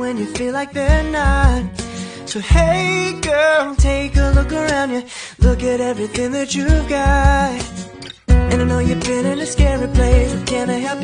when you feel like they're not. So hey girl, take a look around you. Look at everything that you've got. And I know you've been in a scary place, but can I help you?